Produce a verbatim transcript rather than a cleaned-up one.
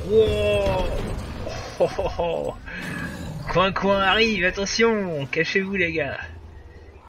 Wow. Oh, oh, oh. Coin coin arrive, attention, cachez-vous les gars.